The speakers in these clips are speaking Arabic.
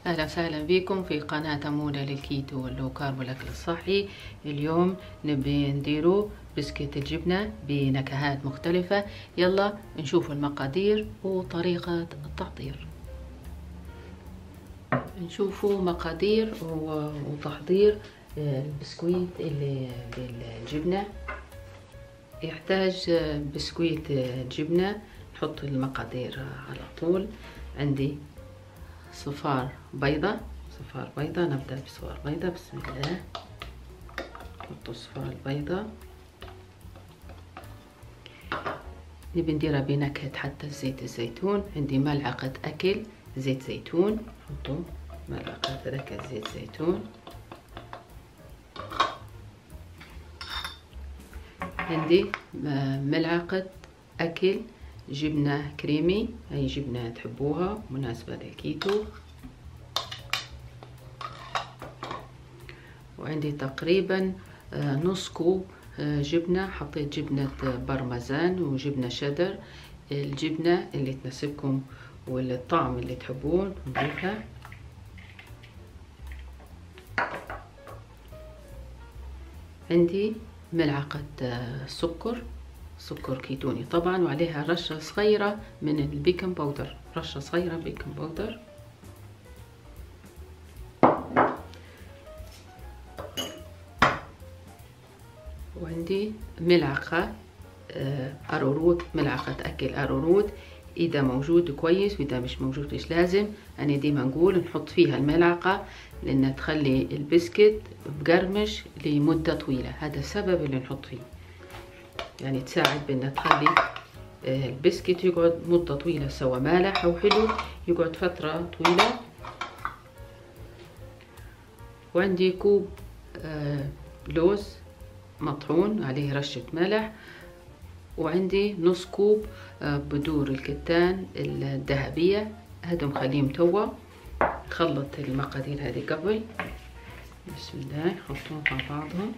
أهلا وسهلا بكم في قناة أمونة للكيتو واللو كارب والأكل الصحي. اليوم نبي نديرو بسكيت الجبنة بنكهات مختلفة. يلا نشوف المقادير وطريقة التحضير. نشوفوا مقادير وتحضير البسكويت اللي بالجبنة. يحتاج بسكويت الجبنة. نحط المقادير على طول. عندي صفار بيضة، نبدأ بصفار بيضة. بسم الله. نحط صفار البيضة. نبي نديرها بنكهة حتى زيت الزيتون. عندي ملعقة أكل زيت زيتون، نحطو ملعقة هكا زيت زيتون. عندي ملعقة أكل جبنة كريمي، أي جبنة تحبوها مناسبة للكيتو. وعندي تقريبا نص كوب جبنة. حطيت جبنة بارميزان وجبنة شيدر، الجبنة اللي تناسبكم والطعم اللي تحبون نضيفها. عندي ملعقة سكر كيتوني طبعا، وعليها رشة صغيرة من البيكنج باودر، رشة صغيرة بيكنج باودر. وعندي ملعقة أرورود، ملعقة أكل أرورود إذا موجود كويس، وإذا مش موجود مش لازم. أنا ديما نقول نحط فيها الملعقة لأنها تخلي البسكت بقرمش لمدة طويلة، هذا السبب اللي نحط فيه، يعني تساعد بأنها تخلي البسكت يقعد مدة طويلة، سواء مالح أو حلو يقعد فترة طويلة. وعندي كوب لوز مطحون عليه رشة ملح. وعندي نص كوب بذور الكتان الذهبية، هادو مخليهم توا. نخلط المقادير هذه قبل. بسم الله، نحطهم مع بعضهم.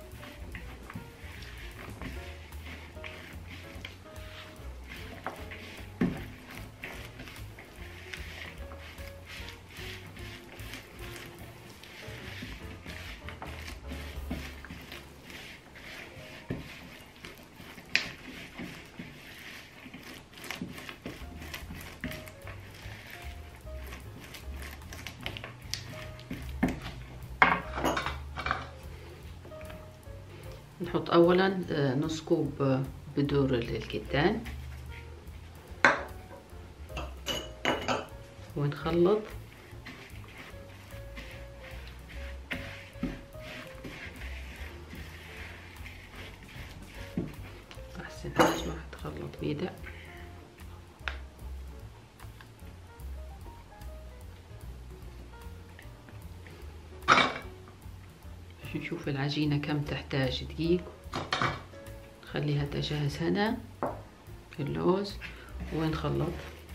نحط اولا نص كوب بذور الكتان ونخلط. احسن حاجة ما تخلط بيدك. نشوف العجينة كم تحتاج دقيق. نخليها تجهز هنا اللوز ونخلط.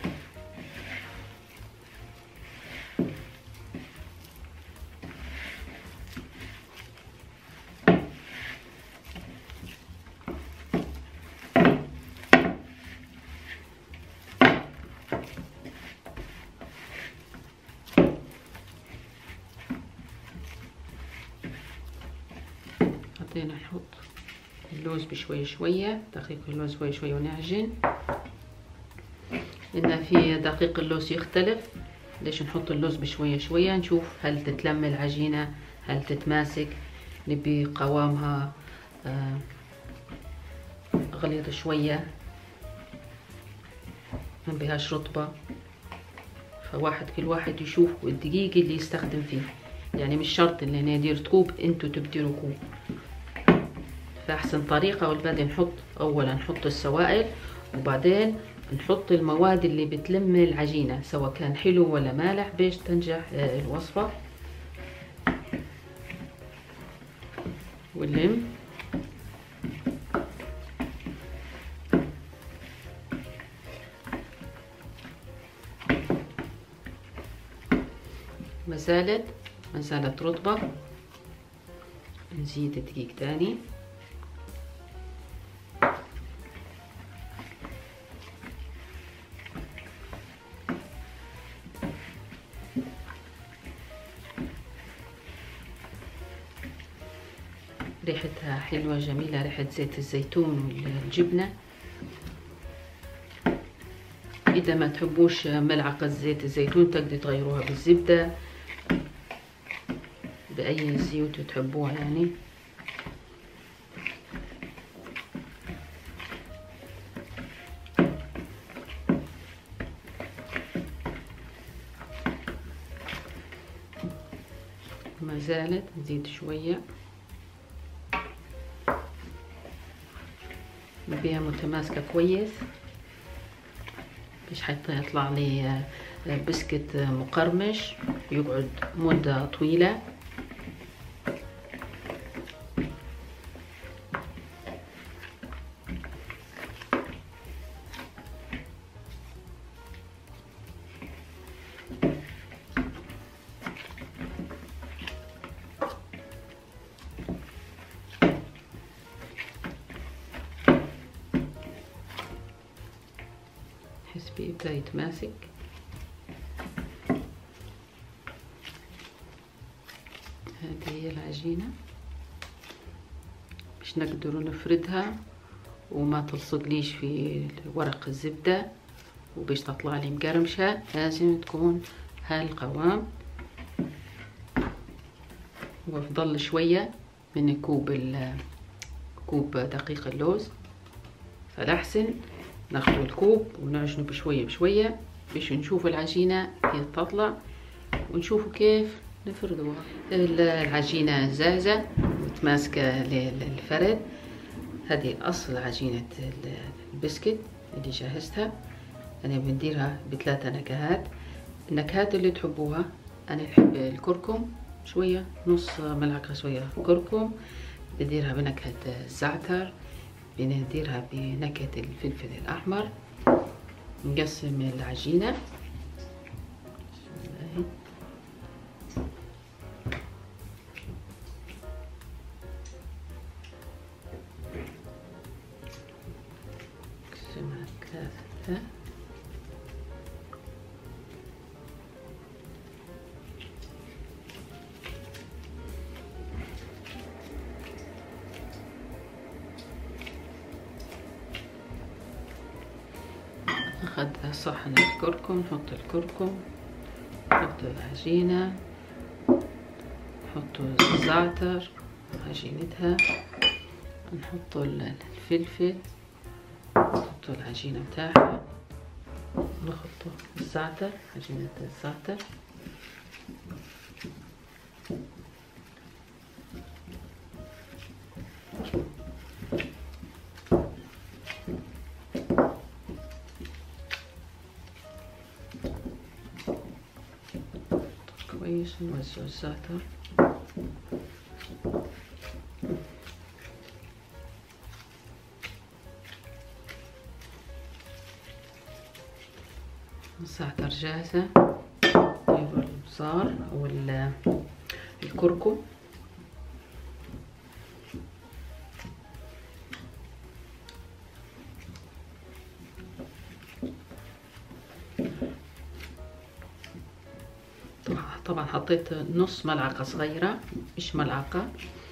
حطينا نحط اللوز بشوية شوية، دقيق اللوز شوية شوية ونعجن. لأن في دقيق اللوز يختلف، ليش نحط اللوز بشوية شوية. نشوف هل تتلم العجينة، هل تتماسك. نبي قوامها غليظ شوية، ما نبيهاش رطبة. كل واحد يشوف الدقيق اللي يستخدم فيه، يعني مش شرط اللي انا ندير كوب انتو تبديروا كوب. فأحسن طريقة، وبعدين نحط أولا نحط السوائل، وبعدين نحط المواد اللي بتلم العجينة سواء كان حلو ولا مالح باش تنجح الوصفة. ونلم. ما زالت رطبة. نزيد دقيق تاني. ريحتها حلوة جميلة، ريحة زيت الزيتون والجبنة. إذا ما تحبوش ملعقة زيت الزيتون تقدروا تغيروها بالزبدة، بأي زيوت تحبوها يعني. ما زالت نزيد شوية بيها متماسكة كويس، مش حتى يطلع لي بسكت مقرمش يقعد مدة طويلة. حس بيبدأ يتماسك. هذه هي العجينة باش نقدروا نفردها وما تلصقليش في ورق الزبدة، وباش تطلع لي مقرمشة لازم تكون هالقوام، وافضل شوية من كوب دقيق اللوز. فالأحسن ناخذ الكوب ونعجنه بشوية بشوية باش نشوف العجينة كيف تطلع ونشوفوا كيف نفردوها. العجينة جاهزة متماسكة للفرد. هذه أصل عجينة البسكت اللي جهزتها. أنا بنديرها ب3 نكهات، النكهات اللي تحبوها. أنا نحب الكركم شوية، نص ملعقة شوية كركم، بديرها بنكهة الزعتر، بنديرها بنكهة الفلفل الأحمر. نقسم العجينة نقسمها 3. أخذ صحن الكركم، نحط الكركم، نحط العجينة، نحط الزعتر عجينتها، نحط الفلفل، نحط العجينة بتاعها، نحط الزعتر عجينة الزعتر، كويس. نوزع الزعتر، الزعتر جاهزة. نجيب البصار أو الكركم، طبعا حطيت نص ملعقة صغيرة مش ملعقة.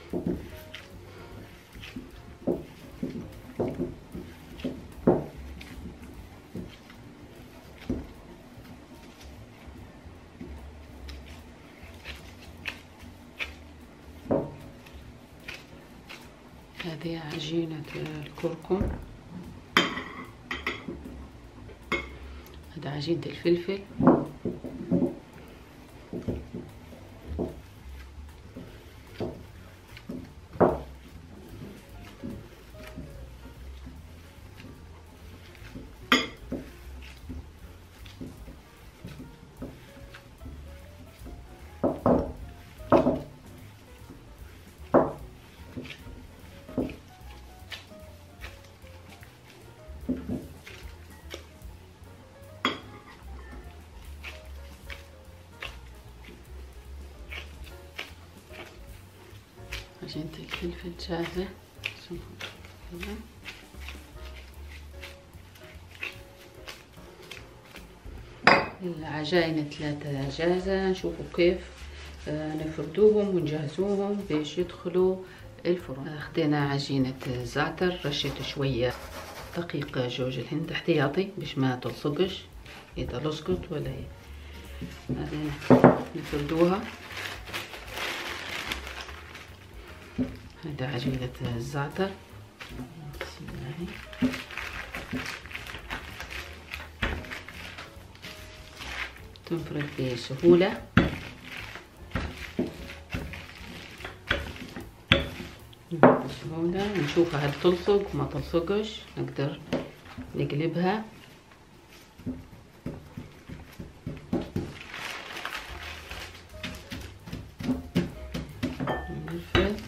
هذه عجينة الكركم، هذا عجينة الفلفل، عجينة الفلفل جاهزة. العجائن 3 جاهزة. نشوفوا كيف نفردوهم ونجهزوهم باش يدخلوا الفرن. خدينا عجينة الزعتر، رشيت شوية دقيق جوز الهند احتياطي باش ما تلصقش اذا لصقت ولا هي. بعدين نفردوها. هذا عجينة الزعتر، بسم الله. تنفرد بسهولة. بسهولة نشوفها هل تلصق وما تلصقش، نقدر نقلبها. نفرد.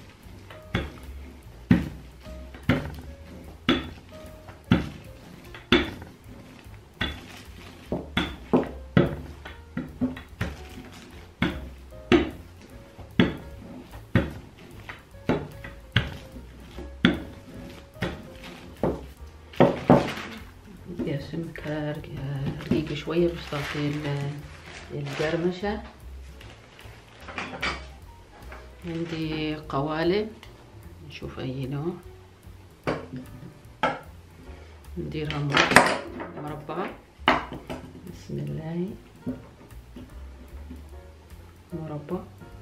سمكها رقيقة شوية باش تعطي القرمشة. عندي قوالب، نشوف اي نوع. نديرها مربعة. بسم الله. مربع.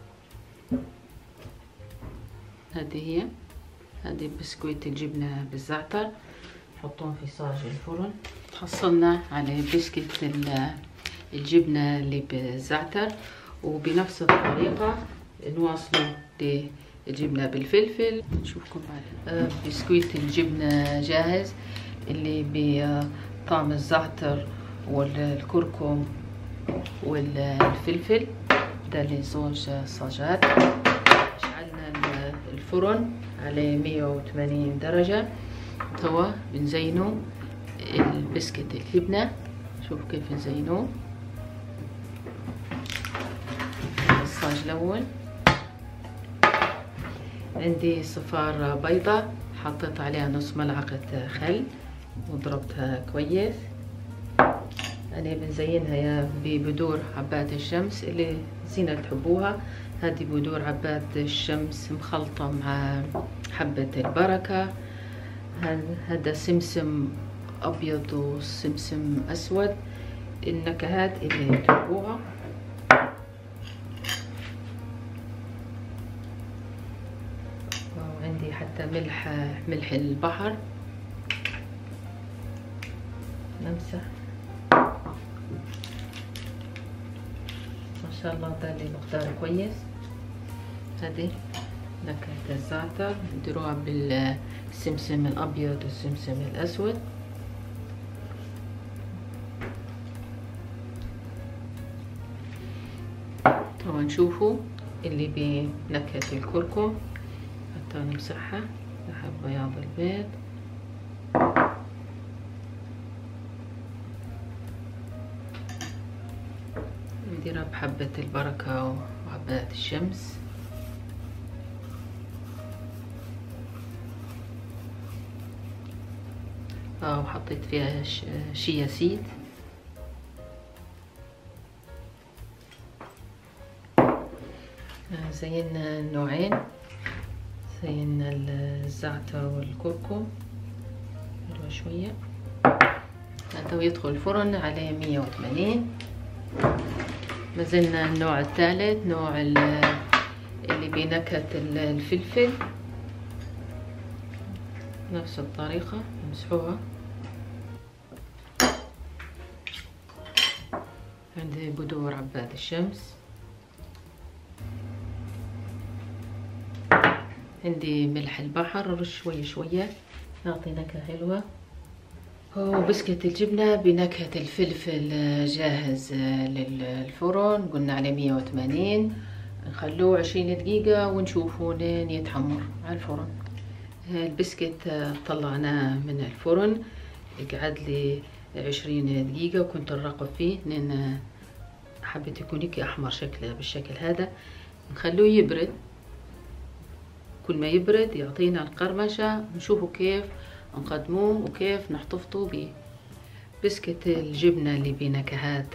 هذه بسكويت الجبنة بالزعتر، نحطهم في صاج الفرن. حصلنا على بسكوت الجبنة اللي بالزعتر، وبنفس الطريقة نواصلوا للجبنة بالفلفل. نشوفكم بعد. بسكويت الجبنة جاهز اللي بطعم الزعتر والكركم والفلفل. ده لزوج صاجات. شعلنا الفرن على 180 درجة. توا بنزينوا البسكت الجبنة. شوف كيف نزينوه. الصاج الأول عندي صفار بيضة، حطيت عليها نص ملعقة خل وضربتها كويس. أنا بنزينها يا ببذور عباد الشمس اللي زينة تحبوها. هذه بذور عباد الشمس مخلطة مع حبة البركة. هذا سمسم أبيض وسمسم أسود، النكهات اللي تحبوها. وعندي حتى ملح البحر. نمسح. ما شاء الله ده اللي مقدار كويس. هذه نكهة الزعتر نديروها بالسمسم الأبيض والسمسم الأسود. طبعا نشوفوا اللي بنكهة الكركم، حتى نمسحها لحد بياض البيض. نديرها بحبة البركة وعباد الشمس. وحطيت فيها شيا سيد. زينا النوعين، زينا الزعتر والكركم. حلوة شوية. هذا يدخل الفرن على 180. ما زلنا النوع الثالث، نوع اللي بنكهة الفلفل. نفس الطريقة نمسحوها. عندي بذور عباد الشمس. عندي ملح البحر، رش شوية شوية نعطي نكهة حلوة. وبسكت الجبنة بنكهة الفلفل جاهز للفرن. قلنا على 180. نخلوه 20 دقيقة ونشوفه لين يتحمر على الفرن. البسكت طلعناه من الفرن، قعد لي 20 دقيقة وكنت نراقب فيه لأن حبيت يكون هيك أحمر شكله بالشكل هذا. نخلوه يبرد. كل ما يبرد يعطينا القرمشة. نشوفوا كيف نقدموه وكيف نحتفظوا به. بسكت الجبنة اللي بنكهات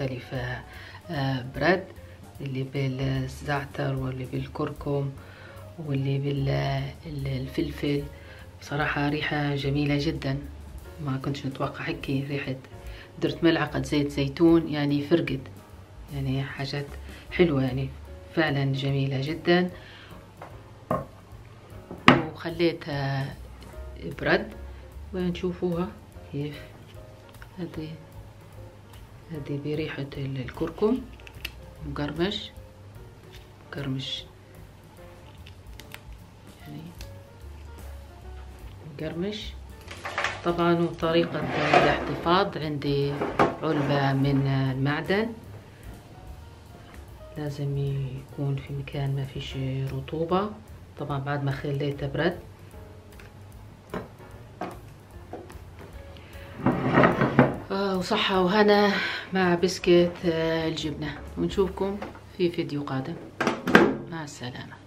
مختلفة، برد اللي بالزعتر واللي بالكركم واللي بالفلفل. بصراحة ريحة جميلة جدا، ما كنتش نتوقع هيك ريحة. درت ملعقة زيت زيتون يعني فرقت، يعني حاجات حلوة يعني فعلا جميلة جدا. وخليتها برد ونشوفوها كيف. هذه بريحة الكركم مقرمش يعني مقرمش طبعا. وطريقة الاحتفاظ، عندي علبة من المعدن، لازم يكون في مكان ما فيش رطوبة. طبعا بعد ما خليته برد. وصحة وهنا مع بسكت الجبنة. ونشوفكم في فيديو قادم. مع السلامة.